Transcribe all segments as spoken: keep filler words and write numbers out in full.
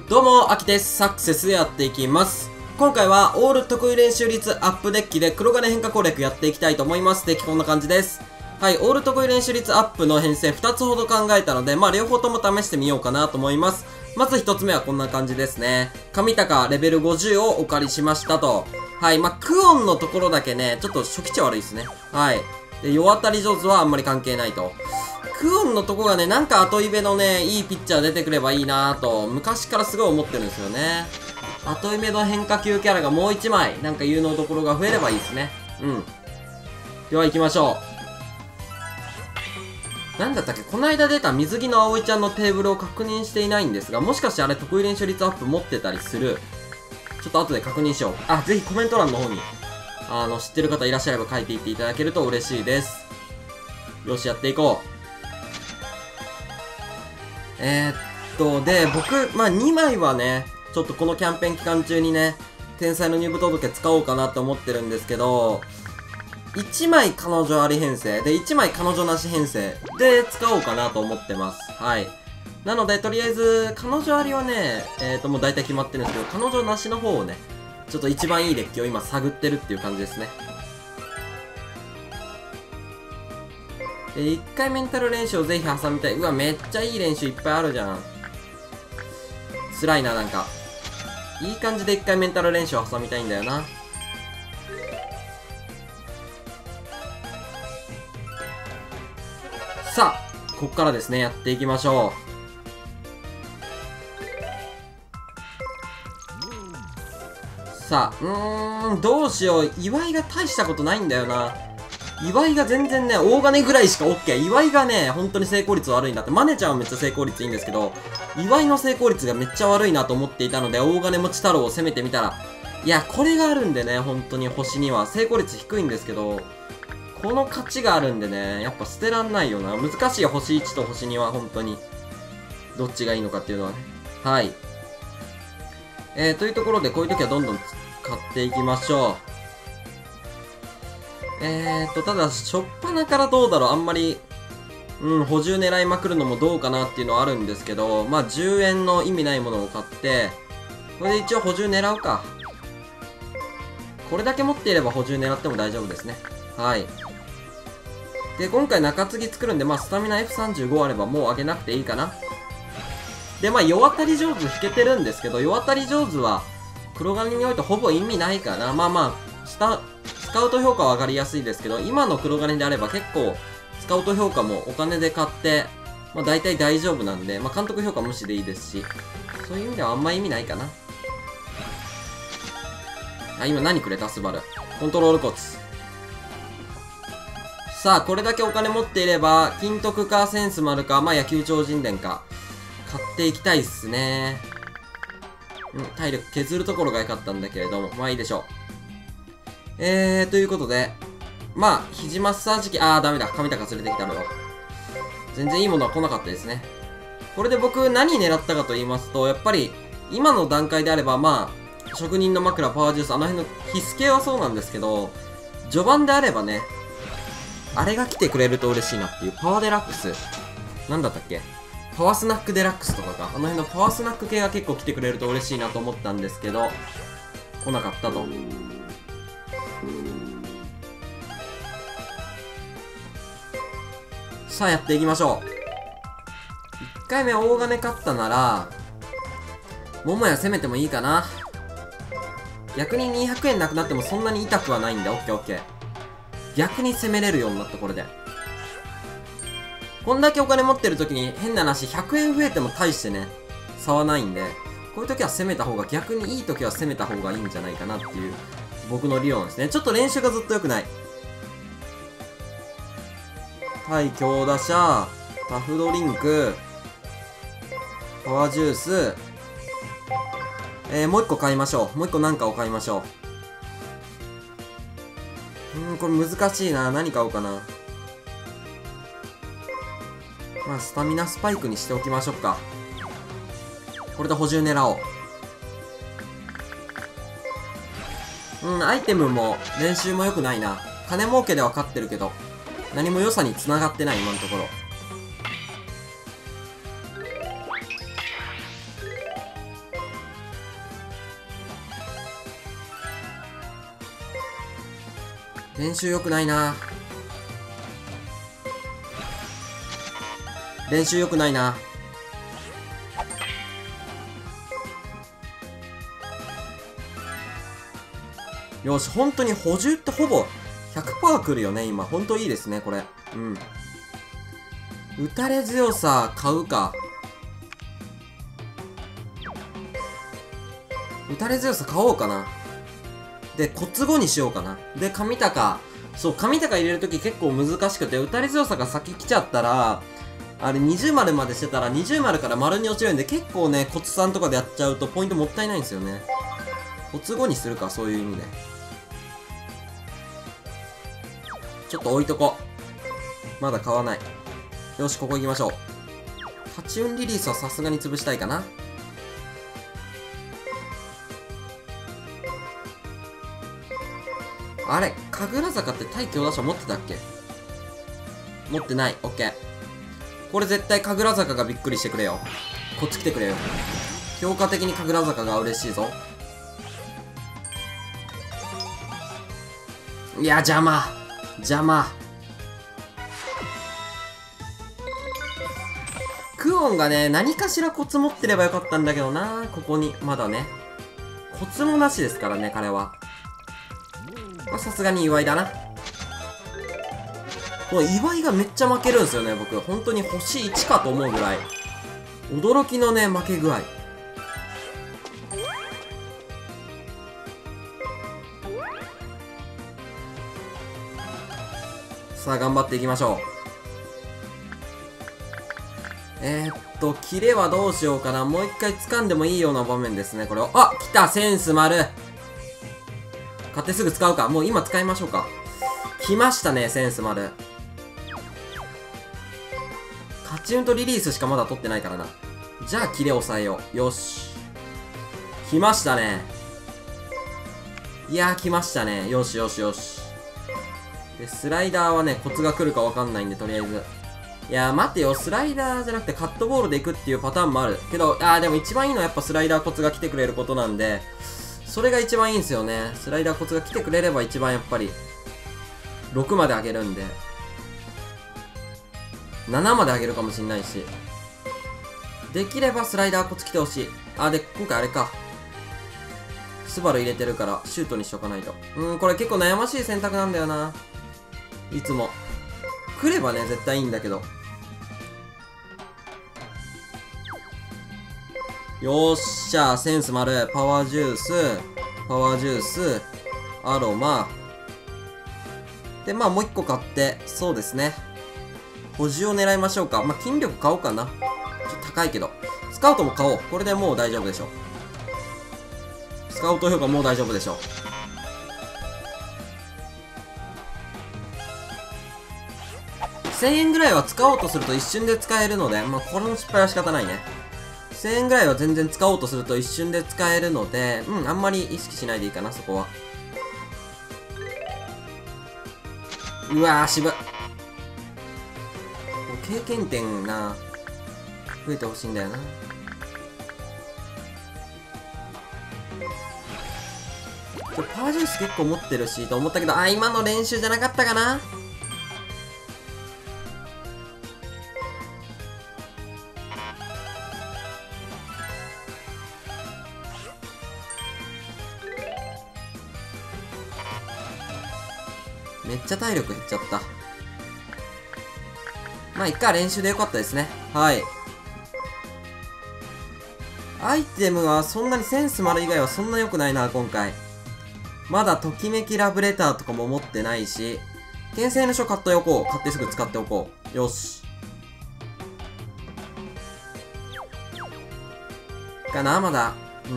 どうも、アキです。サクセスでやっていきます。今回は、オール得意練習率アップデッキで黒金変化攻略やっていきたいと思います。デッキこんな感じです。はい、オール得意練習率アップの編成ふたつほど考えたので、まあ、両方とも試してみようかなと思います。まずひとつめはこんな感じですね。神高レベルごじゅうをお借りしましたと。はい、まあ、クオンのところだけね、ちょっと初期値悪いですね。はい。で、世当たり上手はあんまり関係ないと。クオンのとこがね、なんか後イベのね、いいピッチャー出てくればいいなぁと、昔からすごい思ってるんですよね。後イベの変化球キャラがもういちまい、なんか有能どころが増えればいいですね。うん。では行きましょう。なんだったっけ、この間出た水着の葵ちゃんのテーブルを確認していないんですが、もしかしてあれ得意練習率アップ持ってたりする。ちょっと後で確認しよう。あ、ぜひコメント欄の方に、あの、知ってる方いらっしゃれば書いていっていただけると嬉しいです。よし、やっていこう。えー、っと、で、僕、まあ、にまいはね、ちょっとこのキャンペーン期間中にね、天才の入部届使おうかなって思ってるんですけど、いちまい彼女あり編成、で、いちまい彼女なし編成で使おうかなと思ってます。はい。なので、とりあえず、彼女ありはね、えー、っと、もう大体決まってるんですけど、彼女なしの方をね、ちょっと一番いいデッキを今探ってるっていう感じですね。で、一回メンタル練習をぜひ挟みたい。うわ、めっちゃいい練習いっぱいあるじゃん。辛いな、なんか。いい感じで一回メンタル練習を挟みたいんだよな。さあ、こっからですね、やっていきましょう。さあ、うーん、どうしよう。祝いが大したことないんだよな。祝いが全然ね、大金ぐらいしか OK。祝いがね、本当に成功率悪いんだって。マネちゃんはめっちゃ成功率いいんですけど、祝いの成功率がめっちゃ悪いなと思っていたので、大金持ち太郎を攻めてみたら、いや、これがあるんでね、本当に星には。成功率低いんですけど、この勝ちがあるんでね、やっぱ捨てらんないよな。難しいよ、星いちと星には、本当に。どっちがいいのかっていうのはね。はい。えー、というところで、こういう時はどんどん買っていきましょう。えーっと、ただ、しょっぱなからどうだろう、あんまり、うん、補充狙いまくるのもどうかなっていうのはあるんですけど、まあ、じゅうえんの意味ないものを買って、これで一応補充狙うか。これだけ持っていれば補充狙っても大丈夫ですね。はい。で、今回中継ぎ作るんで、まあ、スタミナ エフさんじゅうご あればもう上げなくていいかな。で、まあ、世当たり上手引けてるんですけど、世当たり上手は、黒金においてほぼ意味ないかな。まあまあ、下、スカウト評価は上がりやすいですけど、今の黒金であれば結構、スカウト評価もお金で買って、まあ大体大丈夫なんで、まあ監督評価無視でいいですし、そういう意味ではあんま意味ないかな。あ、今何くれたスバル。コントロールコツ。さあ、これだけお金持っていれば、金徳かセンス丸か、まあ野球超人伝か、買っていきたいっすね。うん、体力削るところが良かったんだけれども、まあいいでしょう。えー、ということで、まあ、肘マッサージ機、あー、ダメだ。神高連れてきたのよ。全然いいものは来なかったですね。これで僕、何狙ったかと言いますと、やっぱり、今の段階であれば、まあ、職人の枕、パワージュース、あの辺の必須系はそうなんですけど、序盤であればね、あれが来てくれると嬉しいなっていう、パワーデラックス。なんだったっけ？パワースナックデラックスとかか。あの辺のパワースナック系が結構来てくれると嬉しいなと思ったんですけど、来なかったと。さあやっていきましょう。いっかいめ大金勝ったなら、桃屋攻めてもいいかな。逆ににひゃくえんなくなってもそんなに痛くはないんで、オッケーオッケー。逆に攻めれるようになった、これで。こんだけお金持ってる時に変な話、ひゃくえん増えても大してね、差はないんで、こういう時は攻めた方が、逆にいい時は攻めた方がいいんじゃないかなっていう、僕の理論ですね。ちょっと練習がずっと良くない。対強打者、タフドリンク、パワージュース、えー、もう一個買いましょう。もう一個なんかを買いましょう。うーん、これ難しいな。何買おうかな。まあ、スタミナスパイクにしておきましょうか。これで補充狙おう。うん、アイテムも練習も良くないな。金儲けでは勝ってるけど、何も良さに繋がってない、今のところ。 練習良くないな。練習良くないな。よし、本当に補充ってほぼ ひゃくパーセント 来るよね、今。本当いいですね、これ。うん。打たれ強さ買うか。打たれ強さ買おうかな。で、コツごにしようかな。で、神高。そう、神高入れるとき結構難しくて、打たれ強さが先来ちゃったら、あれにじゅう丸までしてたらにじゅう丸から丸に落ちるんで、結構ね、コツさんとかでやっちゃうとポイントもったいないんですよね。コツごにするか、そういう意味で。ちょっと置いとこう。まだ買わない。よし、ここ行きましょう。勝ち運リリースはさすがに潰したいかな。あれ、神楽坂って対強打者持ってたっけ？持ってない。オッケー。これ絶対神楽坂がびっくりしてくれよ。こっち来てくれよ。評価的に神楽坂が嬉しいぞ。いや、邪魔。邪魔。クオンがね、何かしらコツ持ってればよかったんだけどな。ここに。まだね。コツもなしですからね、彼は。まあ、さすがに祝いだな。この祝いがめっちゃ負けるんですよね、僕。本当に星いちかと思うぐらい。驚きのね、負け具合。さあ、頑張っていきましょう。えー、っと、キレはどうしようかな。もう一回掴んでもいいような場面ですね、これを。あ、来たセンス丸買ってすぐ使うか。もう今使いましょうか。来ましたね、センス丸。勝ち運とリリースしかまだ取ってないからな。じゃあ、キレ抑えよう。よし。来ましたね。いやー、来ましたね。よしよしよし。で、スライダーはね、コツが来るかわかんないんで、とりあえず。いやー、待ってよ。スライダーじゃなくてカットボールで行くっていうパターンもある。けど、あー、でも一番いいのはやっぱスライダーコツが来てくれることなんで、それが一番いいんですよね。スライダーコツが来てくれれば一番やっぱり、ろくまで上げるんで。ななまで上げるかもしんないし。できればスライダーコツ来てほしい。あ、で、今回あれか。スバル入れてるから、シュートにしとかないと。うーん、これ結構悩ましい選択なんだよな。いつも。来ればね、絶対いいんだけど。よっしゃ、センス丸、パワージュース、パワージュース、アロマ。で、まあもう一個買って、そうですね。補充を狙いましょうか。まあ筋力買おうかな。ちょっと高いけど。スカウトも買おう。これでもう大丈夫でしょ。スカウト評価もう大丈夫でしょ。せんえんぐらいは使おうとすると一瞬で使えるので、まあこれの失敗は仕方ないね。せんえんぐらいは全然使おうとすると一瞬で使えるので、うん、あんまり意識しないでいいかな、そこは。うわー、渋っ。経験点な、増えてほしいんだよな。パワージュース結構持ってるし、と思ったけど、あ、今の練習じゃなかったかな。めっちゃ体力減っちゃった。まあ、いっか、練習でよかったですね。はい。アイテムはそんなにセンス丸以外はそんな良くないな、今回。まだときめきラブレターとかも持ってないし、転生の書買っておこう。買ってすぐ使っておこう。よし。かな、まだ。うん。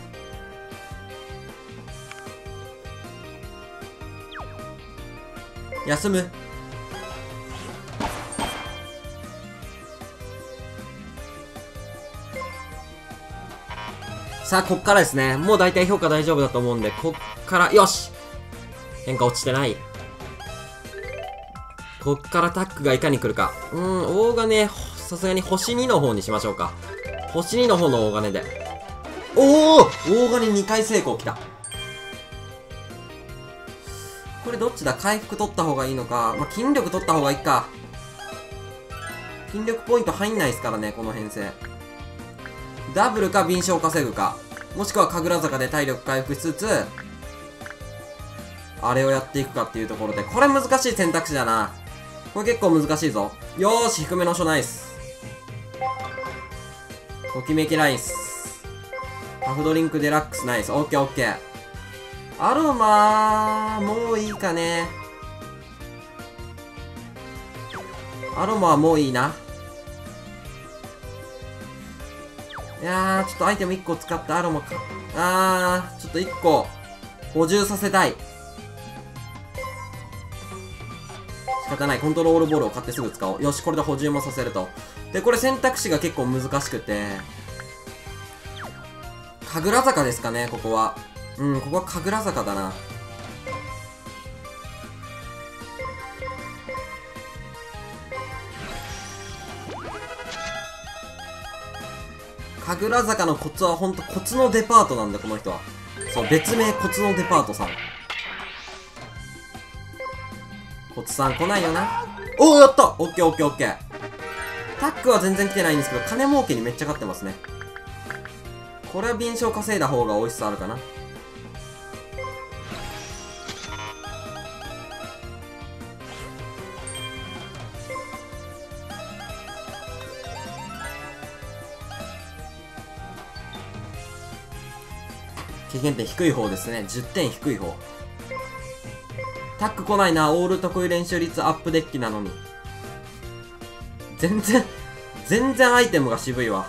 休む。さあ、こっからですね。もう大体評価大丈夫だと思うんで、こっから、よし変化落ちてない。こっからタックがいかに来るか。うーん、大金、さすがに星にの方にしましょうか。星にの方の大金で。おお大金にかい成功来た。ここれどっちだ？回復取った方がいいのか。まあ、筋力取った方がいいか。筋力ポイント入んないですからね、この編成。ダブルか敏捷を稼ぐか。もしくは神楽坂で体力回復しつつ、あれをやっていくかっていうところで、これ難しい選択肢だな。これ結構難しいぞ。よーし、低めの書ナイス。ときめきナイス。タフドリンクデラックスナイス。オッケーオッケー。アロマー、もういいかね。アロマはもういいな。いやー、ちょっとアイテムいっこ使ってアロマか。あー、ちょっといっこ補充させたい。仕方ない。コントロールボールを買ってすぐ使おう。よし、これで補充もさせると。で、これ選択肢が結構難しくて。神楽坂ですかね、ここは。うん、ここは神楽坂だな。神楽坂のコツはほんとコツのデパートなんだ、この人は。そう、別名コツのデパートさん。コツさん来ないよな。おお、やった！オッケーオッケーオッケー。タックは全然来てないんですけど、金儲けにめっちゃ勝ってますね。これは敏捷稼いだ方が美味しさあるかな。経験点低い方ですね。じゅってん低い方。タック来ないな。オール得意練習率アップデッキなのに。全然、全然アイテムが渋いわ。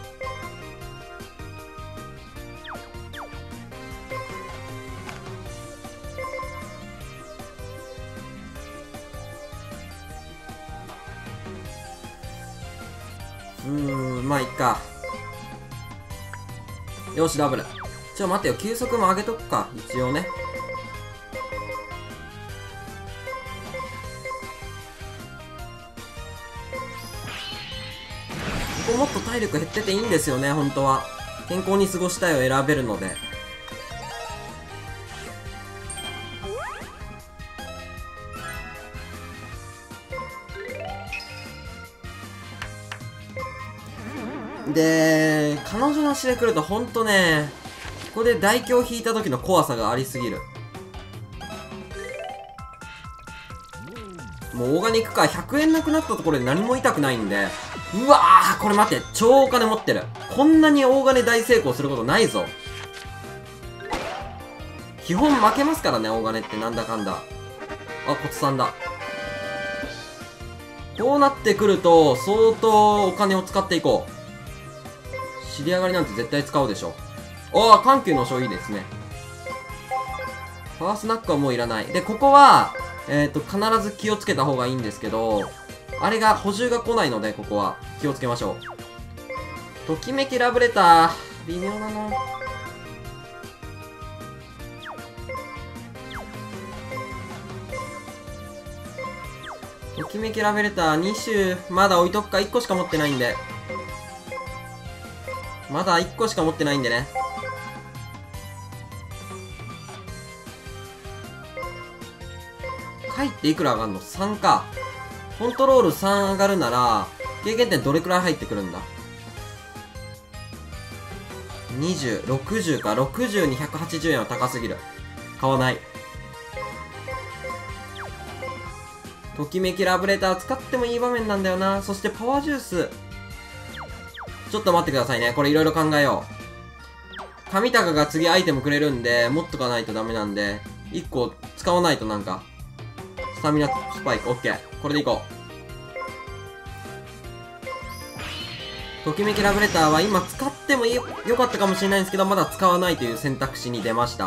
うーん、まあいっか。よし、ダブル。ちょ、待ってよ。球速も上げとくか。一応ね。ここもっと体力減ってていいんですよね、本当は。健康に過ごしたいを選べるので。で、彼女なしで来るとほんとね、ここで大凶引いた時の怖さがありすぎる。もうオーガニックか。ひゃくえんなくなったところで何も痛くないんで。うわー、これ待って。超お金持ってる。こんなに大金大成功することないぞ。基本負けますからね、大金ってなんだかんだ。あ、コツさんだ。こうなってくると、相当お金を使っていこう。知り上がりなんて絶対使うでしょ。ああ、緩急の書いいですね。パワースナックはもういらない。で、ここは、えっと、必ず気をつけた方がいいんですけど、あれが、補充が来ないので、ここは気をつけましょう。ときめきラブレター。微妙だな。ときめきラブレターに種、まだ置いとくか。いっこしか持ってないんで。まだいっこしか持ってないんでね。回っていくら上がるの ?さん か。コントロールさん上がるなら、経験点どれくらい入ってくるんだ ?にじゅう、ろくじゅうか。ろくじゅうにひゃくはちじゅうえんは高すぎる。買わない。ときめきラブレター使ってもいい場面なんだよな。そしてパワージュース。ちょっと待ってくださいね。これいろいろ考えよう。神高が次アイテムくれるんで、持っとかないとダメなんで、いっこ使わないとなんか。スタミナスパイク、オッケー。これでいこう。ときめきラブレターは今使ってもよかったかもしれないんですけど、まだ使わないという選択肢に出ました。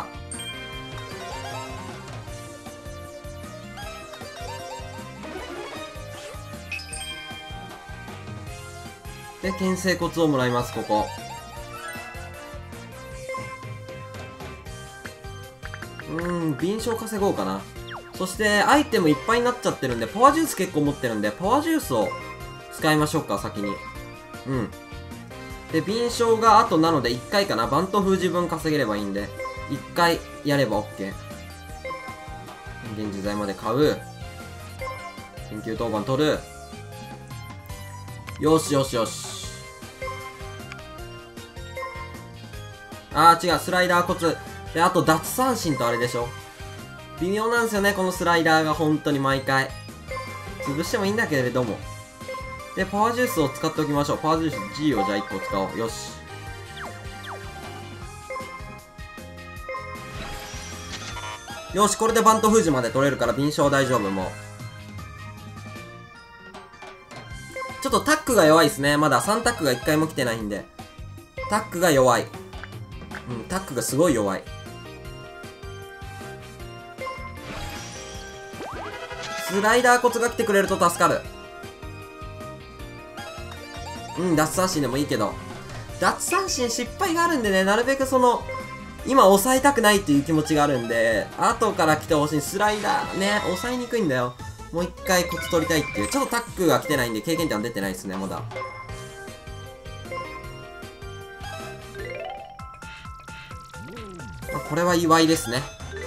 で、牽制コツをもらいます、ここ。うーん、敏捷稼ごうかな。そして、アイテムいっぱいになっちゃってるんで、パワージュース結構持ってるんで、パワージュースを使いましょうか、先に。うん。で、敏捷が後なのでいっかいかな。バント封自分稼げればいいんで、いっかいやれば OK。 現時在まで買う。緊急当番取る。よしよしよし。あー違う、スライダーコツ。で、あと奪三振とあれでしょ。微妙なんですよね、このスライダーが本当に毎回。潰してもいいんだけれども。で、パワージュースを使っておきましょう。パワージュース G をじゃあいっこ使おう。よし。よし、これでバント封じまで取れるから、敏捷大丈夫もう。ちょっとタックが弱いですね。まださんタックがいっかいも来てないんで。タックが弱い。うん、タックがすごい弱い。スライダーコツが来てくれると助かる。うん、奪三振でもいいけど。奪三振失敗があるんでね、なるべくその、今抑えたくないっていう気持ちがあるんで、後から来てほしいスライダーね、抑えにくいんだよ。もう一回コツ取りたいっていう。ちょっとタックが来てないんで、経験点は出てないですね、まだ。まあ、これは祝いですね。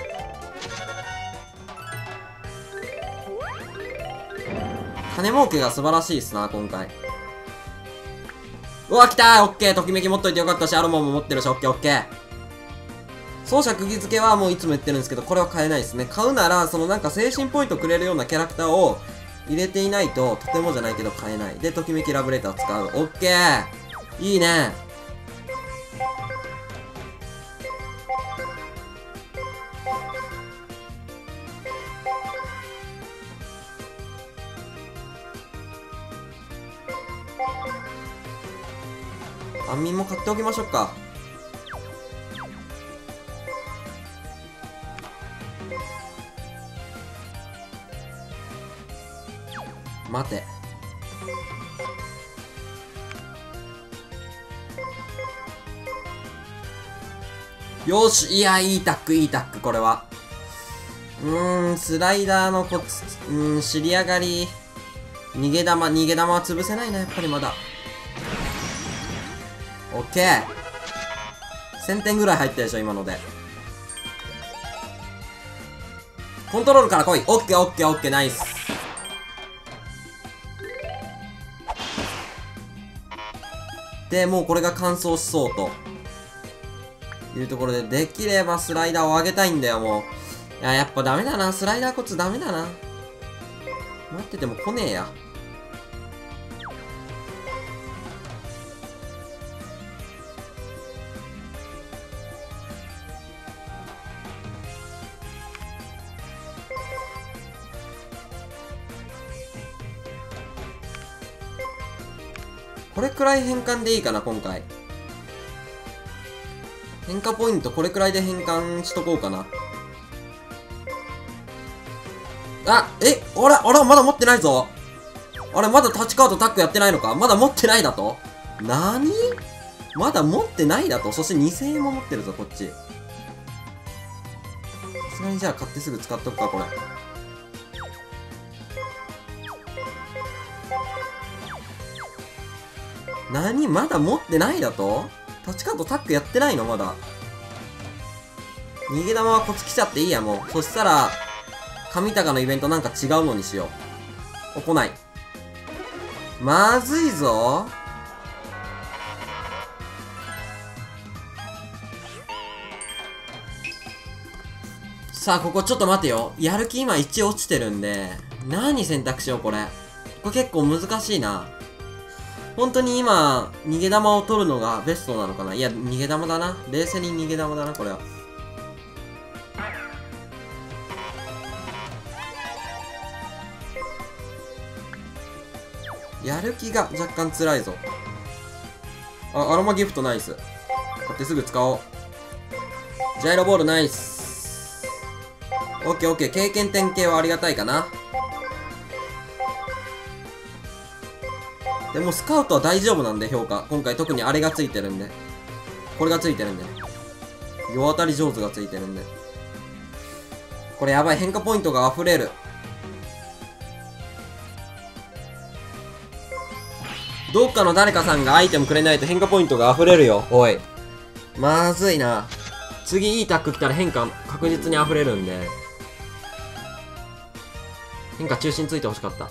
金儲けが素晴らしいっすな、今回。うわ、来たー、オッケー、ときめき持っといてよかったし、アロマも持ってるし、オッケーオッケー。奏者釘付けはもういつも言ってるんですけど、これは買えないですね。買うなら、そのなんか精神ポイントくれるようなキャラクターを入れていないと、とてもじゃないけど買えない。で、ときめきラブレター使う。オッケー、いいね。安眠も買っておきましょうか。待て。よし、いや、いいタック、いいタック、これは。うーん、スライダーのコツ、うーん、尻上がり。逃げ玉、逃げ玉は潰せないな、やっぱりまだ。オッケー。せんてんぐらい入ったでしょ、今ので。コントロールから来い。オッケー、オッケー、オッケー、ナイス。で、もうこれが完走しそうと。いうところで、できればスライダーを上げたいんだよ、もう。いや、やっぱダメだな。スライダーコツダメだな。待ってても来ねえや。これくらい変換でいいかな、今回。変化ポイントこれくらいで変換しとこうかな。あ、え、あれ、あれ、まだ持ってないぞ。あれ、まだタッチカードタックやってないのか。まだ持ってないだと。なに？まだ持ってないだと。そしてにせんえんも持ってるぞ、こっち。さすがにじゃあ買ってすぐ使っとくか、これ。なに？まだ持ってないだと？タッチカードタックやってないのまだ。逃げ玉はこっち来ちゃっていいや、もう。そしたら、神高のイベントなんか違うのにしよう。お、来ない。まずいぞ。さあ、ここちょっと待てよ。やる気今いち落ちてるんで、何選択しよう、これ。これ結構難しいな。本当に今、逃げ玉を取るのがベストなのかな。いや、逃げ玉だな。冷静に逃げ玉だな、これは。やる気が若干辛いぞ。あ、アロマギフトナイス。買ってすぐ使おう。ジャイロボールナイス。オッケーオッケー。経験点系はありがたいかな。でもスカウトは大丈夫なんで、評価。今回特にあれがついてるんで。これがついてるんで。世当たり上手がついてるんで。これやばい。変化ポイントが溢れる。どっかの誰かさんがアイテムくれないと変化ポイントが溢れるよ。おい。まずいな。次いいタック来たら変化確実に溢れるんで。 変化中心ついてほしかった。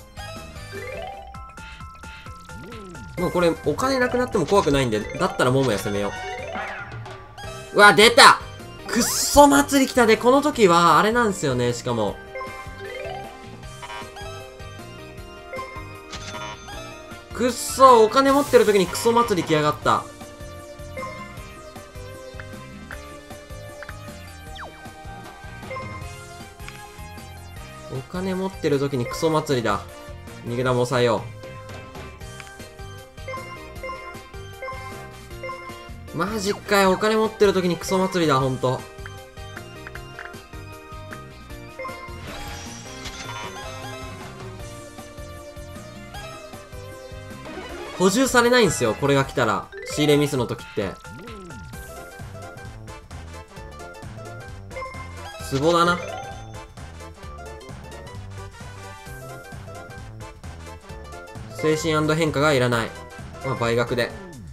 もうこれお金なくなっても怖くないんで、だったら桃屋攻めよう。うわ、出たくっそ祭り来たで、この時はあれなんですよね、しかも。くっそ、お金持ってる時にクソ祭り来やがった。お金持ってる時にクソ祭りだ。逃げ玉抑えよう。マジかよ、お金持ってる時にクソ祭りだ、ほんと。補充されないんすよ、これが来たら。仕入れミスの時って。ツボだな。精神&変化がいらない。まあ、倍額で。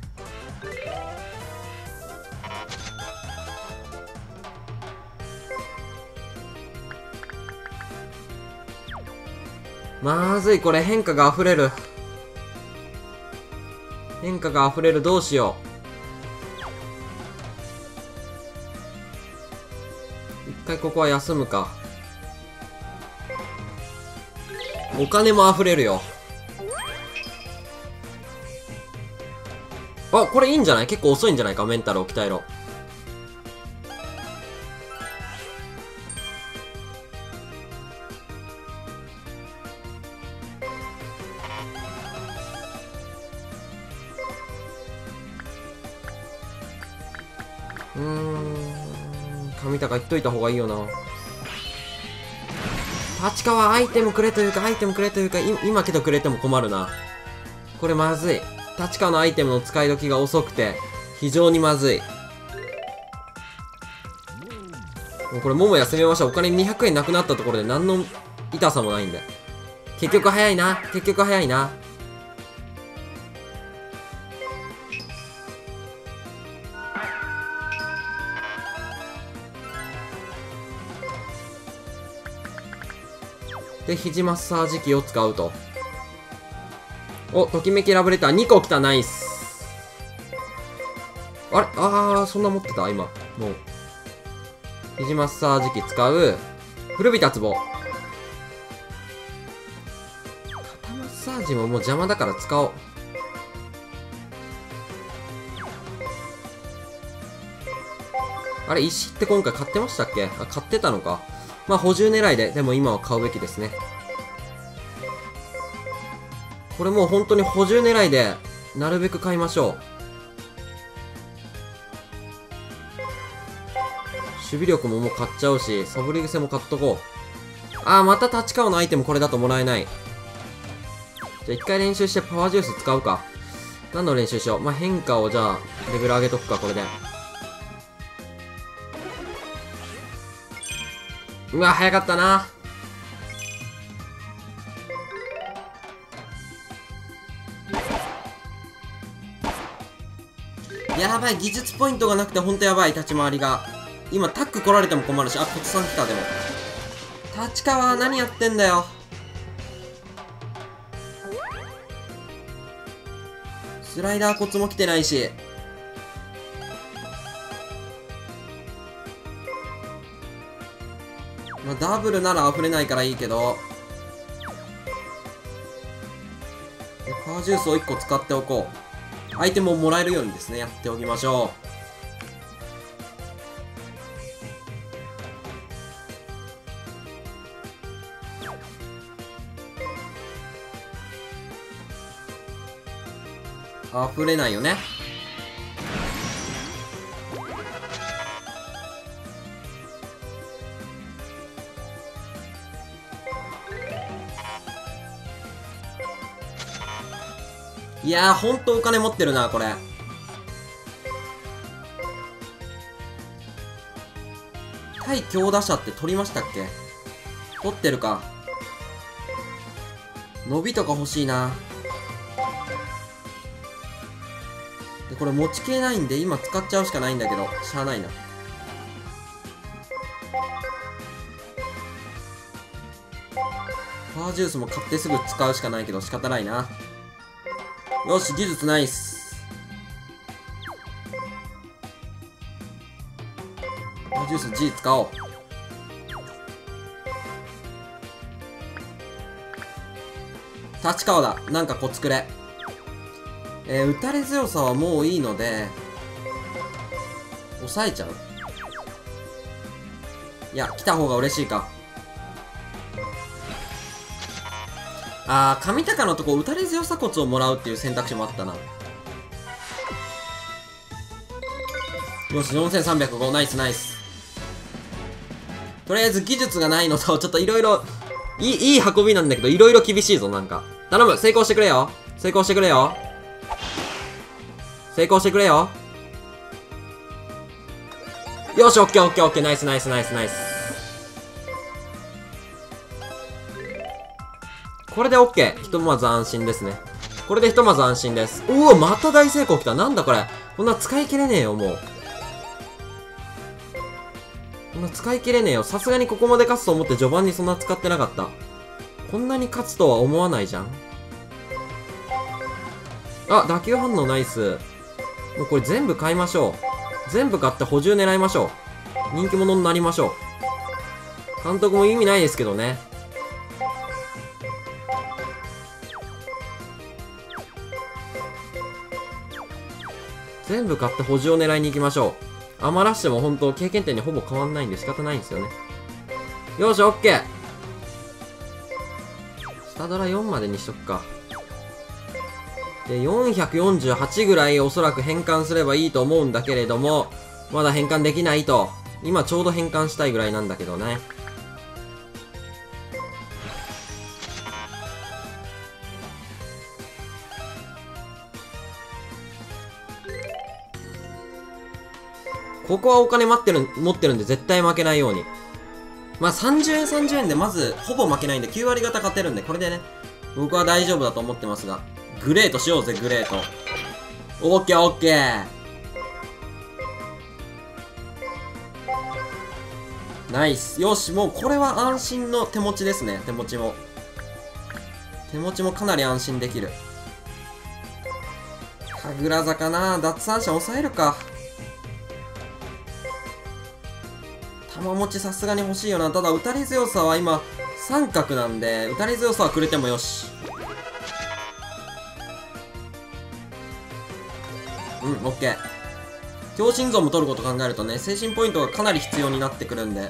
まずい、これ変化が溢れる。変化が溢れる、どうしよう。一回ここは休むか。お金も溢れるよ。あ、これいいんじゃない？結構遅いんじゃないか、メンタルを鍛えろ。うーん、神高言っといた方がいいよな。立川アイテムくれというか、アイテムくれというか、今けどくれても困るな。これまずい。立川のアイテムの使い時が遅くて、非常にまずい。もうこれ、桃屋攻めましょう。お金にひゃくえんなくなったところで何の痛さもないんで。結局早いな。結局早いな。で、肘マッサージ機を使うと。お、ときめきラブレターにこ来た、ナイス。あれあー、そんな持ってた今。もう。肘マッサージ機使う。古びた壺。肩マッサージももう邪魔だから使おう。あれ、石って今回買ってましたっけ？あ、買ってたのか。まあ補充狙いで、でも今は買うべきですね。これもう本当に補充狙いで、なるべく買いましょう。守備力ももう買っちゃうし、サブリグセも買っとこう。あー、また立川のアイテムこれだともらえない。じゃあ一回練習してパワージュース使うか。何の練習しよう。まあ変化をじゃあ、レベル上げとくか、これで。うわ、早かったな。やばい、技術ポイントがなくてほんとやばい、立ち回りが。今、タック来られても困るし、あ、コツさん来た、でも。立川、何やってんだよ。スライダーコツも来てないし。まあ、ダブルなら溢れないからいいけど。パワージュースをいっこ使っておこう。アイテムをもらえるようにですね、やっておきましょう。溢れないよね。いやー、ほんとお金持ってるな、これ。対強打者って取りましたっけ？取ってるか。伸びとか欲しいな。で、これ持ちきれないんで、今使っちゃうしかないんだけど、しゃあないな。 パワージュースも買ってすぐ使うしかないけど仕方ないな。よし、技術ナイス。パワージュース G 使おう。立川だ。なんかコツくれ。えー、打たれ強さはもういいので、抑えちゃう。いや、来た方が嬉しいか。あー、上高のとこ打たれ強さコツをもらうっていう選択肢もあったな。よし、よんせんさんびゃくご。ナイスナイス。とりあえず技術がないのと、ちょっといろいろ、いい、いい運びなんだけど、いろいろ厳しいぞ、なんか。頼む、成功してくれよ。成功してくれよ。成功してくれよ。よし、オッケーオッケーオッケー。ナイスナイスナイスナイス。これでオッケー。ひとまず安心ですね。これでひとまず安心です。おお、また大成功来た。なんだこれ。こんな使い切れねえよ、もう。こんな使い切れねえよ。さすがにここまで勝つと思って序盤にそんな使ってなかった。こんなに勝つとは思わないじゃん。あ、打球反応ナイス。もうこれ全部買いましょう。全部買って補充狙いましょう。人気者になりましょう。監督も意味ないですけどね。全部買って補充を狙いに行きましょう。余らしても本当経験点にほぼ変わんないんで仕方ないんですよね。よし、オッケー。下ドラよんまでにしとくか。で、よんひゃくよんじゅうはちぐらいおそらく変換すればいいと思うんだけれども、まだ変換できないと。今ちょうど変換したいぐらいなんだけどね。ここはお金待ってる、持ってるんで絶対負けないように。まあさんじゅうえんさんじゅうえんでまずほぼ負けないんできゅう割方勝てるんで、これでね、僕は大丈夫だと思ってますが。グレートしようぜ、グレート。オッケーオッケー。ナイス。よし、もうこれは安心の手持ちですね、手持ちも。手持ちもかなり安心できる。神楽坂な、奪三振抑えるか。玉持ちさすがに欲しいよな。ただ、打たれ強さは今、三角なんで、打たれ強さはくれてもよし。うん、オッケー。強心臓も取ること考えるとね、精神ポイントがかなり必要になってくるんで。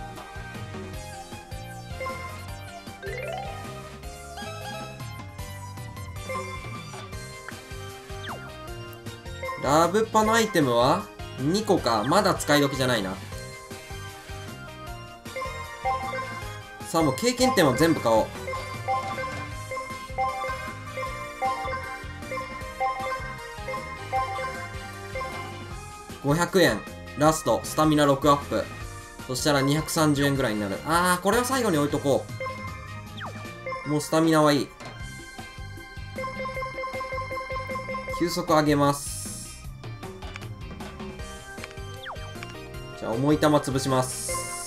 ラブパのアイテムはにこか。まだ使い時じゃないな。さあ、もう経験点は全部買おう。ごひゃくえん。ラスト。スタミナろくアップ。そしたらにひゃくさんじゅうえんぐらいになる。あー、これは最後に置いとこう。もうスタミナはいい。急速上げます。じゃあ、重い球潰します。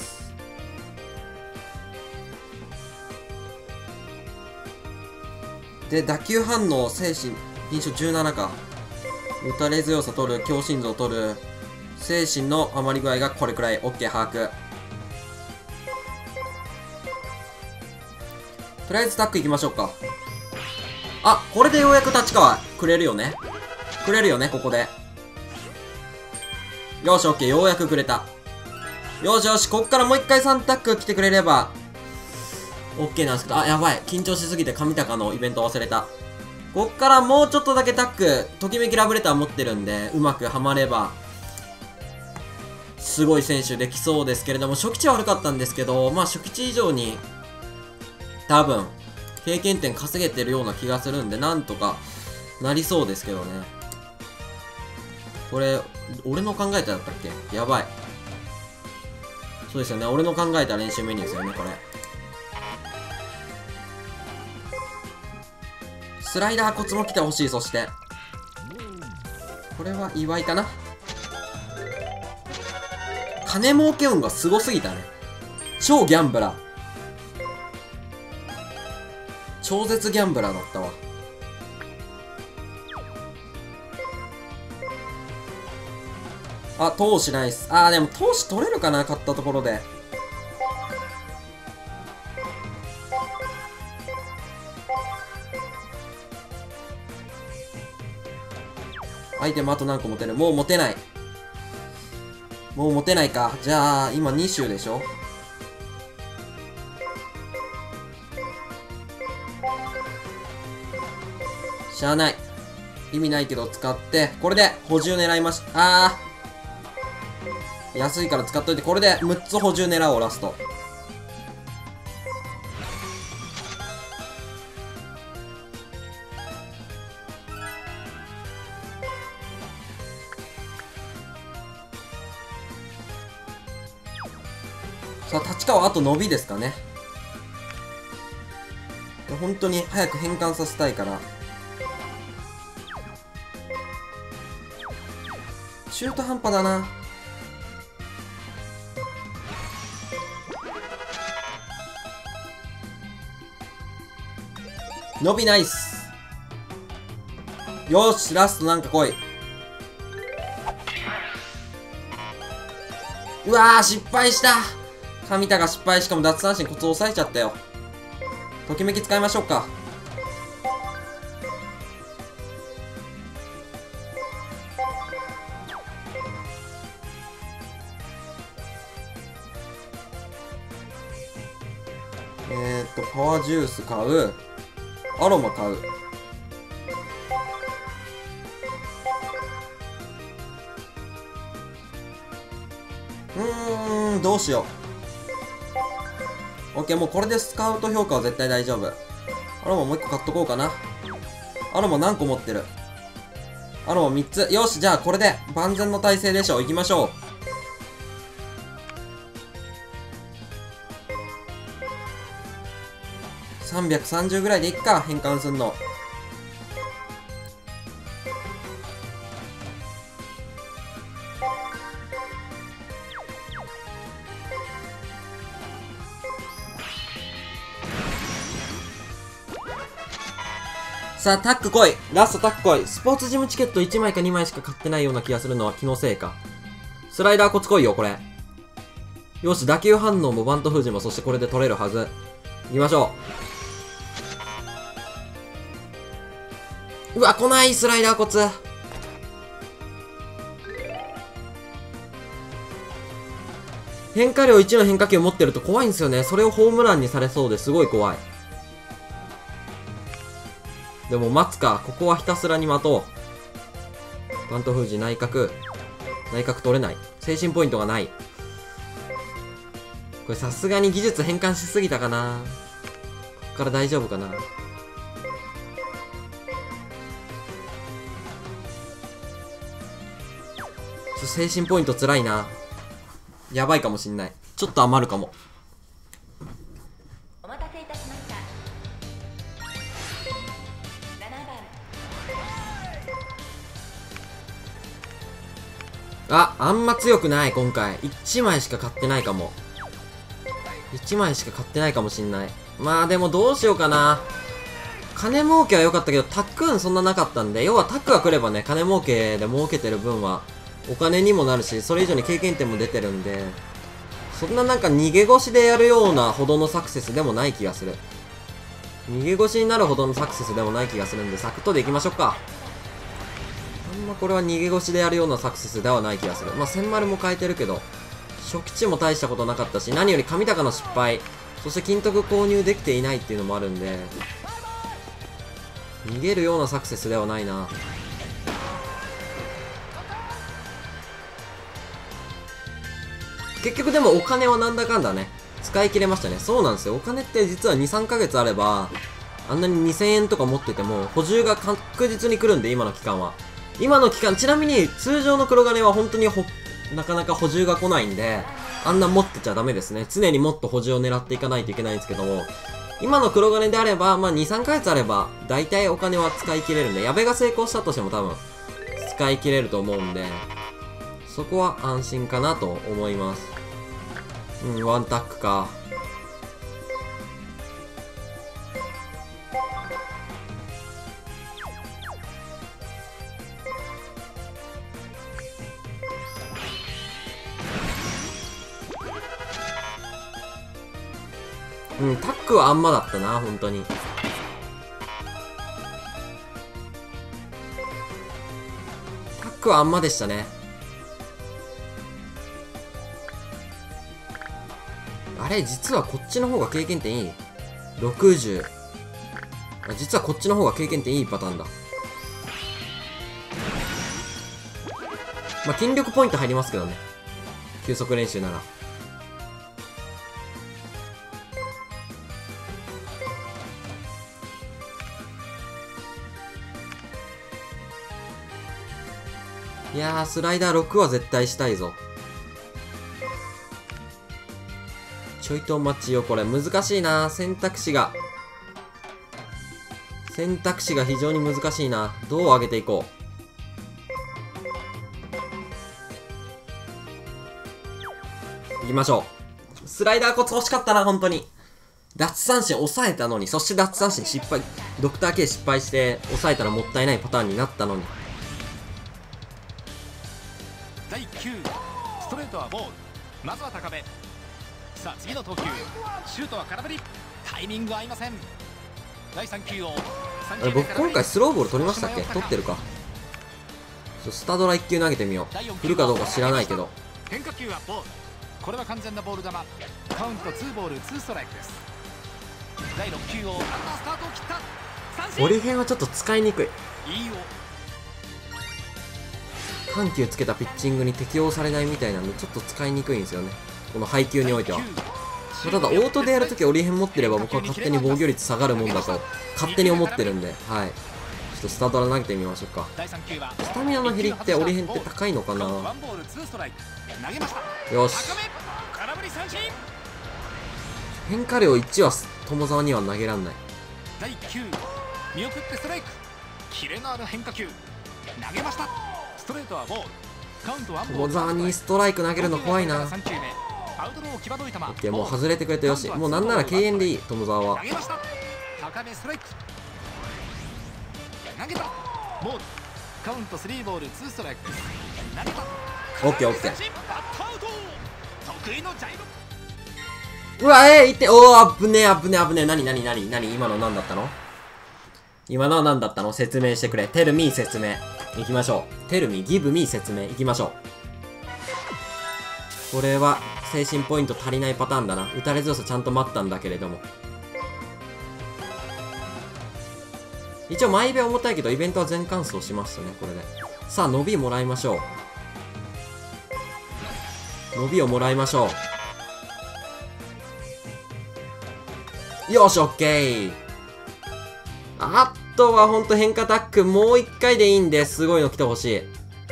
で、打球反応、精神、臨床じゅうななか。打たれ強さ取る、強心臓取る、精神の余り具合がこれくらい。オッケー、把握。とりあえずタック行きましょうか。あ、これでようやく立川くれるよね。くれるよね、ここで。よし、オッケー、ようやくくれた。よしよし、こっからもう一回さんタック来てくれれば、オッケーなんですけど、あ、やばい。緊張しすぎて上高のイベント忘れた。こっからもうちょっとだけタック、ときめきラブレター持ってるんで、うまくはまれば、すごい選手できそうですけれども、初期値は悪かったんですけど、まあ初期値以上に、多分、経験点稼げてるような気がするんで、なんとかなりそうですけどね。これ、俺の考えただったっけ？やばい。そうですよね。俺の考えた練習メニューですよね、これ。スライダーコツも来てほしい。そして、これは祝いかな。金儲け運がすごすぎたね。超ギャンブラー。 超絶ギャンブラーだったわ。あ、投資ないっす。あー、でも投資取れるかな、買ったところで。アイテムあと何個持てる？もう持てない。もう持てないか。じゃあ、今に周でしょ？しゃあない。意味ないけど使って、これで補充狙いまし、あー。安いから使っといて、これでむっつ補充狙おう、ラスト。さあ、立川あと伸びですかね。本当に早く変換させたいから。中途半端だな。伸びないっす。よーし、ラストなんか来い。うわー、失敗した。神田が失敗。しかも奪三振コツを抑えちゃったよ。ときめき使いましょうか。えーっと、パワージュース買う。アロマ買う。うーん、どうしよう。オッケー、もうこれでスカウト評価は絶対大丈夫。アロマもう一個買っとこうかな。アロマ何個持ってる？アロマみっつ。よし、じゃあこれで万全の体制でしょ。行きましょう。さんびゃくさんじゅうぐらいでいっか、変換すんの。さあ、タック来い。ラストタック来い。スポーツジムチケットいちまいかにまいしか買ってないような気がするのは気のせいか。スライダーコツ来いよ、これ。よし、打球反応もバント封じも、そしてこれで取れるはず。行きましょう。うわ、来ない、スライダーコツ。変化量いちの変化球を持ってると怖いんですよね。それをホームランにされそうですごい怖い。でも待つか。ここはひたすらに待とう。バント封じ、内角。内角取れない。精神ポイントがない。これさすがに技術変換しすぎたかな。こっから大丈夫かな。ちょ精神ポイントつらいな。やばいかもしんない。ちょっと余るかも。 お待たせいたしました。ななばん。 あ、あんま強くない、今回。いちまいしか買ってないかも。いちまいしか買ってないかもしんない。まあでもどうしようかな。金儲けは良かったけど、タックンそんななかったんで、要はタックが来ればね、金儲けで儲けてる分は、お金にもなるし、それ以上に経験点も出てるんで、そんななんか逃げ腰でやるようなほどのサクセスでもない気がする。逃げ腰になるほどのサクセスでもない気がするんで、サクッとでいきましょうか。あんまこれは逃げ腰でやるようなサクセスではない気がする。まあ、千丸も変えてるけど、初期値も大したことなかったし、何より神高の失敗、そして金徳購入できていないっていうのもあるんで、逃げるようなサクセスではないな。結局でもお金はなんだかんだね、使い切れましたね。そうなんですよ。お金って実はに、さんかげつあれば、あんなににせんえんとか持ってても、補充が確実に来るんで、今の期間は。今の期間、ちなみに通常の黒金は本当にほ、なかなか補充が来ないんで、あんな持ってちゃダメですね。常にもっと補充を狙っていかないといけないんですけども、今の黒金であれば、まあに、さんかげつあれば、大体お金は使い切れるんで、矢部が成功したとしても多分、使い切れると思うんで、そこは安心かなと思います。うん、ワンタックか。 うん、タックはあんまだったな、本当に。タックはあんまでしたね。あれ、実はこっちの方が経験点いい ?ろくじゅう。あ、実はこっちの方が経験点いいパターンだ。まあ、筋力ポイント入りますけどね。休息練習なら。いやー、スライダーろくは絶対したいぞ。ちょいと待ちよ、これ。難しいな。選択肢が。選択肢が非常に難しいな。どう上げていこう。行きましょう。スライダーコツ欲しかったな、本当に。奪三振抑えたのに、そして奪三振失敗。ドクター K 失敗して抑えたらもったいないパターンになったのに。 だいきゅうストレートはボール。まずは高め。さあ次の投球、シュートは空振り。タイミング合いません。だいさん球をあれ、僕今回スローボール取りましたっけ？取ってるか。ちょスタドラいっ球投げてみよう。振るかどうか知らないけど。 変化球はボール。これは完全なボール球。カウントツーボールツーストライクです。だいろく球をランナースタートを切った。三振。 折り辺はちょっと使いにくい。 いいよ。 緩急つけたピッチングに適応されないみたいなんで、ちょっと使いにくいんですよね、この配球においては。ただオートでやるとき折り辺持ってれば僕は勝手に防御率下がるもんだと勝手に思ってるんで、はい。ちょっとスタートラ投げてみましょうか。スタミナの減りって折り辺って高いのかな。よし。変化量いちは友沢には投げらんない。 だいきゅう見送ってストライク。キレのある変化球投げました。ストレートはボール。カウントワンボール。 友沢にストライク投げるの怖いな。オさん球目アウトロー際どい球。 ッケー、もう外れてくれてよし。もうなんなら敬遠でいい、友沢は。 投げました。高めストライク。投げた。ボール。カウントスリーボールツーストライクです。投げた。 オッケーオッケー。 バットアウト。得意のジャイロ。 うわ、えー、いって、おー、あぶねえ、あぶねえ、あぶねえ。なになになになに今の何だったの？今のは何だったの？説明してくれ。テルミー説明。行きましょう。テルミー、ギブミー説明。行きましょう。これは、精神ポイント足りないパターンだな。打たれ強さちゃんと待ったんだけれども。一応、毎秒重たいけど、イベントは全完走しましたね、これで。さあ、伸びもらいましょう。伸びをもらいましょう。よし、オッケー。あとはほんと変化タックもう一回でいいんで、すごいの来てほしい。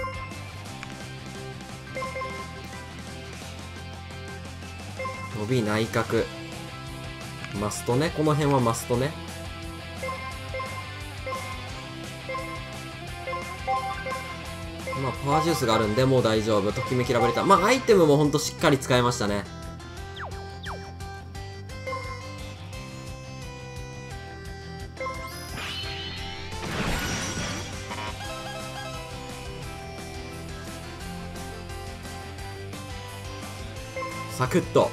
伸び内角。マストね。この辺はマストね。まあ、パワージュースがあるんで、もう大丈夫。ときめきラブレター。まあ、アイテムもほんとしっかり使えましたね。サクッと。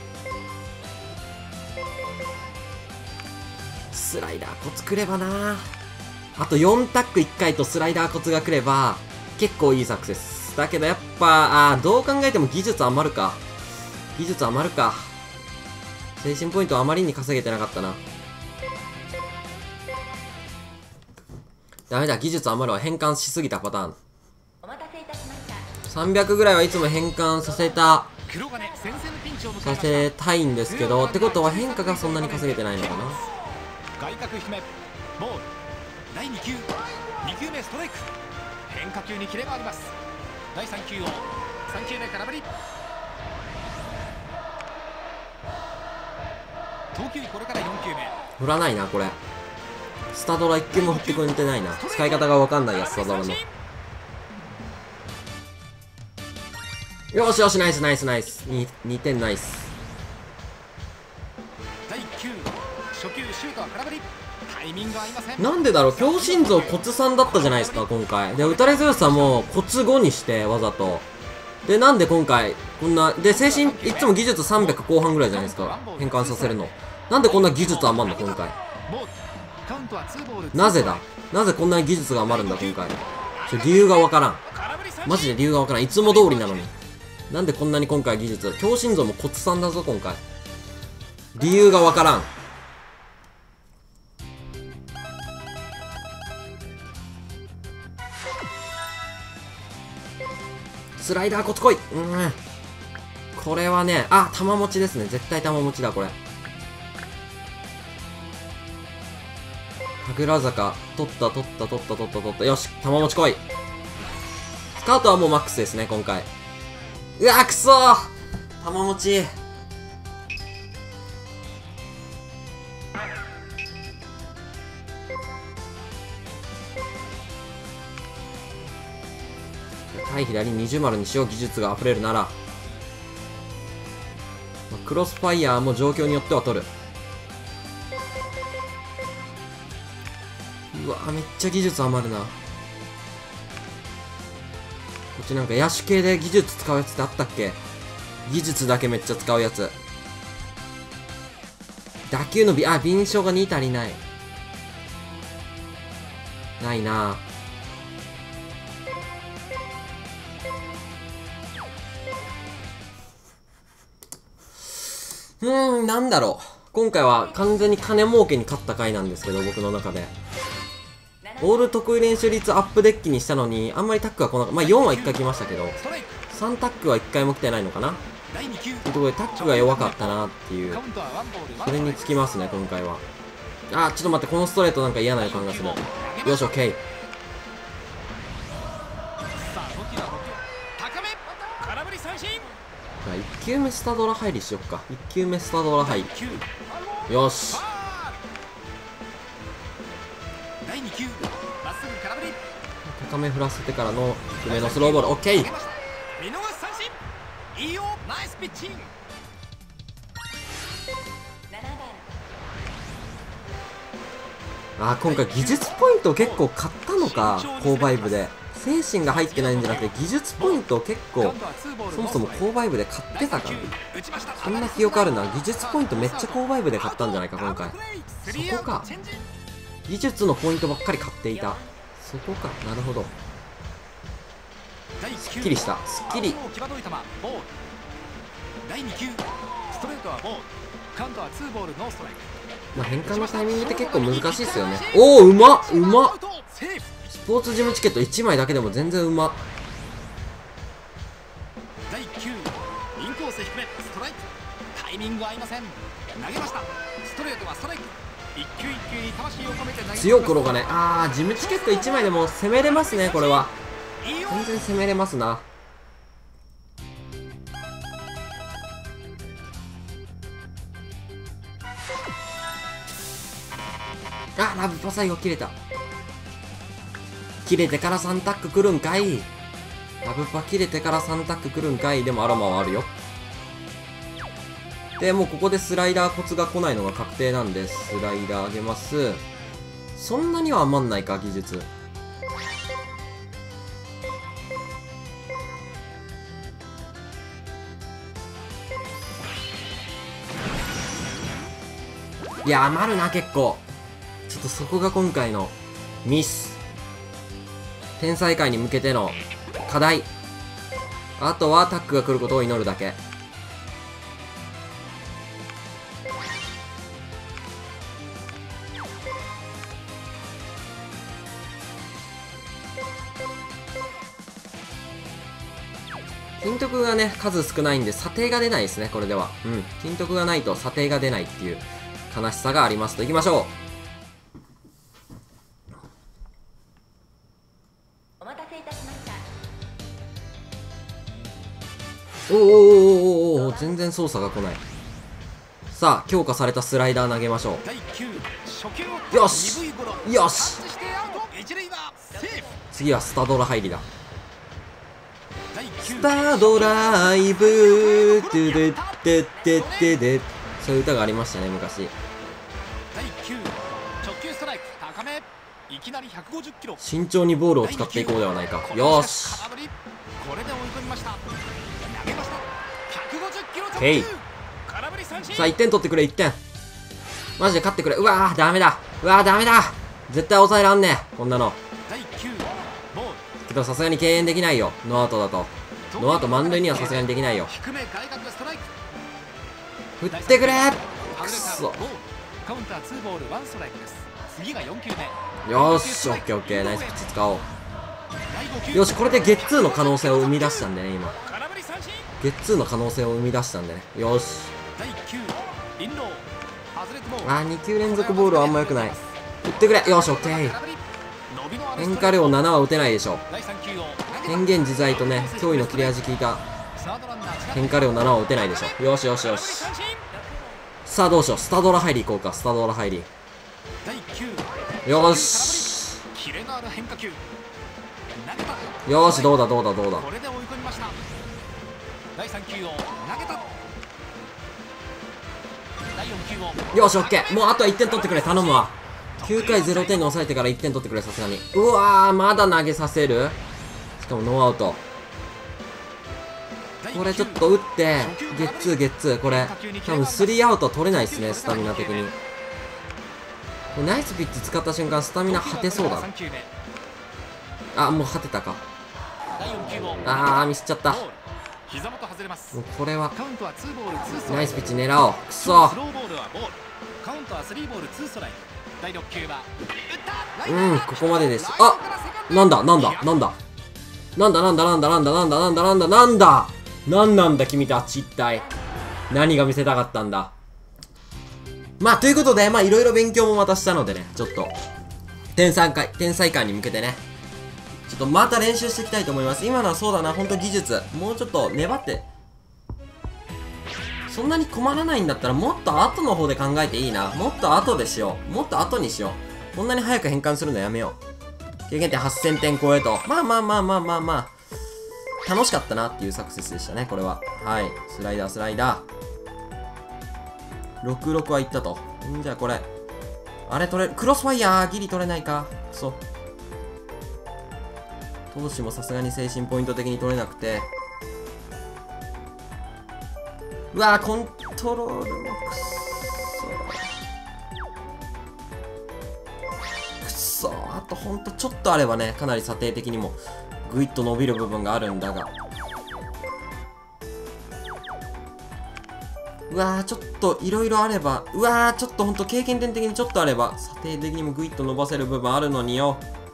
スライダーコツくればな。あとよんタックいっかいとスライダーコツがくれば結構いいサクセスだけど、やっぱあーどう考えても技術余るか。技術余るか。精神ポイントあまりに稼げてなかったな。ダメだ、技術余るは変換しすぎたパターン。 お待たせいたしました。 さんびゃくぐらいはいつも変換させたさせたいんですけど、ってことは変化がそんなに稼げてないのかな。 外角低めボール。だいに球に球目ストライク。変化球にキレがあります。だいさん球をさん球目空振り。投球これからよん球目。 振らないなこれ。スタドラいっ球も振ってくれてないな。使い方が分かんないや、スタドラの。よしよし、ナイスナイスナイス。 に, にてんナイス。 だいきゅう初球シュートは空振り。タイミング合いません。 なんでだろう、強心臓コツさんだったじゃないですか今回で。打たれ強さもコツごにしてわざと。でなんで今回こんなで、精神いつも技術さんびゃく後半ぐらいじゃないですか変換させるの。 なんでこんな技術余んの今回。なぜだなぜこんなに技術が余るんだ今回。ちょ理由がわからん。マジで理由がわからん。いつも通りなのになんでこんなに今回技術。強心臓もコツさんだぞ今回。理由がわからん。スライダーコツこい。うんこれはね、あ、玉持ちですね。絶対玉持ちだ、これ。神楽坂、取った、取った、取った、取った、取った。よし、玉持ち来い。スカートはもうマックスですね、今回。うわ、くそー玉持ち。対左二重丸にしよう、技術が溢れるなら。クロスファイヤーも状況によっては取る。うわめっちゃ技術余るな。こっちなんか野手系で技術使うやつってあったっけ。技術だけめっちゃ使うやつ。打球のびあ敏捷がに足りない。ないな。うーん、なんだろう。今回は完全に金儲けに勝った回なんですけど、僕の中で。オール得意練習率アップデッキにしたのに、あんまりタックが来なかった。まあよんはいっかい来ましたけど、さんタックはいっかいも来てないのかな。というところでタックが弱かったなっていう。それにつきますね、今回は。あー、ちょっと待って、このストレートなんか嫌な予感がする。よし、オッケー。いっ球目スタドラ入りしよっか。いっ球目スタドラ入り。よし。高め振らせてからの低めのスローボール。オッケー。あー、今回技術ポイントを結構買ったのか。購買部で精神が入ってないんじゃなくて技術ポイントを結構そもそも購買部で買ってたから。そんな記憶あるな。技術ポイントめっちゃ購買部で買ったんじゃないか今回。そこか。技術のポイントばっかり買っていた。そこか。なるほど。すっきりした。すっきり。まあ変換のタイミングって結構難しいですよね。おお、うまっうまっ。スポーツジムチケットいちまいだけでも全然うまっ。強く転がね。あー、ジムチケットいちまいでも攻めれますね。これは全然攻めれますな。あ、ラブパ最後切れた。切れてからさんタック来るんかい。ラブパ切れてからさんタック来るんかい。でもアロマはあるよ。でもうここでスライダーコツが来ないのが確定なんで、スライダー上げます。そんなには余んないか技術。いや余るな結構。ちょっとそこが今回のミス。天才界に向けての課題。あとはタックが来ることを祈るだけ。金徳がね数少ないんで査定が出ないですね。これではうん金徳がないと査定が出ないっていう悲しさがありますと。いきましょう。 お待たせいたしました。 おーおーおーおーおー、全然操作が来ない。さあ強化されたスライダー投げましょう。よしよし。次はスタドラ入りだ。スタドライブトゥルッテッテッテッ、そういう歌がありましたね昔。慎重にボールを使っていこうではないか。よし。オッケー。さあいってん取ってくれいってん。 マジで勝ってくれ。うわー、ダメだ。うわー、ダメだ。絶対抑えらんねえ。こんなの。 だいきゅうボール。 けどさすがに敬遠できないよ。ノーアウトだと。ノーアウト満塁にはさすがにできないよ。 低め外角ストライク。 振ってくれ。くくそ。 そカウンターツーボールワンストライクです。次がよんきゅうめ。 よーし、オッケーオッケー。ナイスピッチ使おう。 だいご球。 よし、これでゲッツーの可能性を生み出したんでね、今。 空振り三振。 ゲッツーの可能性を生み出したんでね。よし。 だいきゅうインロー外れてボール。 あー、にきゅう連続ボールはあんま良くない。振ってくれ。よし、オッケー。 空振り伸びのある変化量ななは打てないでしょ。 だいさん球を変幻自在とね、驚異の切れ味効いたサードランナー変化量ななは打てないでしょ。よしよしよし。 三振。 さあどうしよう。スタドラ入り行こうか。スタドラ入り。 だいきゅうよーし。 キレのある変化球。投げた。 よーし、どうだどうだどうだ。 これで追い込みました。だいさん球を投げた。だいよん球をよし、オッケー。もうあとはいってん取ってくれ。頼むわ。きゅうかいゼロてんに抑えてからいってん取ってくれ、さすがに。うわー、まだ投げさせる。しかもノーアウト。これちょっと打って、ゲッツーゲッツー。これ、多分スリーアウト取れないっすね、スタミナ的に。これナイスピッチ使った瞬間、スタミナ果てそうだ。あ、もう果てたか。あー、ミスっちゃった。も膝元外れます。 うこれは、 カウントはツーボールツーストライク。 ナイスピッチ狙おう。くそスローボールはボール。カウントはスリーボールツーストライク。だいろく球は打った。 うん、ここまでです。あ、なんだなんだなんだなんだなんだなんだなんだなんだなんだなんだなんだなんなんだ君たち一体。何が見せたかったんだ。まあ、ということで、まあ、いろいろ勉強もまたしたのでね、ちょっと、天才会、天才感に向けてね、ちょっとまた練習していきたいと思います。今のはそうだな、ほんと技術。もうちょっと粘って、そんなに困らないんだったら、もっと後の方で考えていいな。もっと後でしよう。もっと後にしよう。こんなに早く変換するのやめよう。経験点はっせんてん超えと。まあまあまあまあまあまあ。楽しかったなっていうサクセスでしたね、これは。はい。スライダー、スライダー。ろくろくはいったと。んじゃあこれ。あれ取れる。クロスファイヤーギリ取れないか。くそ。投手もさすがに精神ポイント的に取れなくて。うわー、コントロールもくっそ。くっそ。あとほんとちょっとあればね、かなり査定的にもぐいっと伸びる部分があるんだが。うわー、ちょっといろいろあれば、うわー、ちょっとほんと経験点的にちょっとあれば、査定的にもぐいっと伸ばせる部分あるのによ。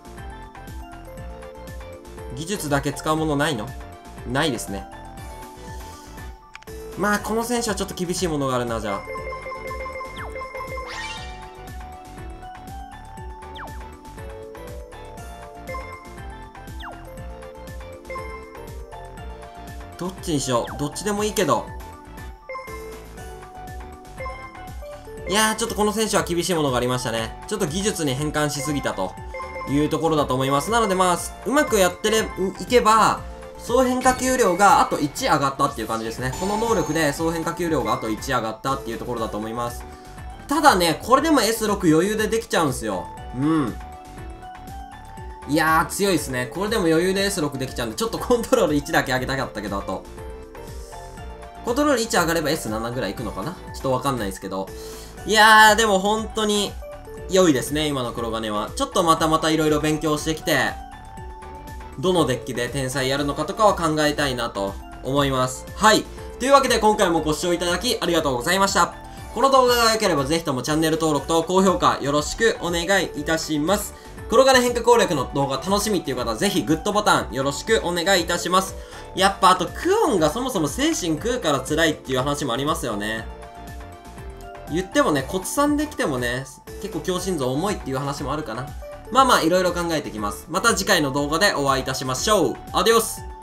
技術だけ使うものないの？ないですね。まあ、この選手はちょっと厳しいものがあるな、じゃあ。どっちにしよう。どっちでもいいけど。いやー、ちょっとこの選手は厳しいものがありましたね。ちょっと技術に変換しすぎたというところだと思います。なのでまあ、うまくやってれ、いけば、総変化球量があといち上がったっていう感じですね。この能力で総変化球量があといち上がったっていうところだと思います。ただね、これでも エスろく 余裕でできちゃうんすよ。うん。いやー、強いですね。これでも余裕で エスろく できちゃうんで、ちょっとコントロールいちだけ上げたかったけど、あと。コントロールいち上がれば エスなな ぐらいいくのかな？ちょっとわかんないですけど。いやー、でも本当に良いですね、今の黒金は。ちょっとまたまた色々勉強してきて、どのデッキで天才やるのかとかは考えたいなと思います。はい。というわけで今回もご視聴いただきありがとうございました。この動画が良ければぜひともチャンネル登録と高評価よろしくお願いいたします。黒金変化攻略の動画楽しみっていう方はぜひグッドボタンよろしくお願いいたします。やっぱあとクオンがそもそも精神食うから辛いっていう話もありますよね。言ってもね、骨散できてもね、結構強心臓重いっていう話もあるかな。まあまあ、いろいろ考えてきます。また次回の動画でお会いいたしましょう。アディオス。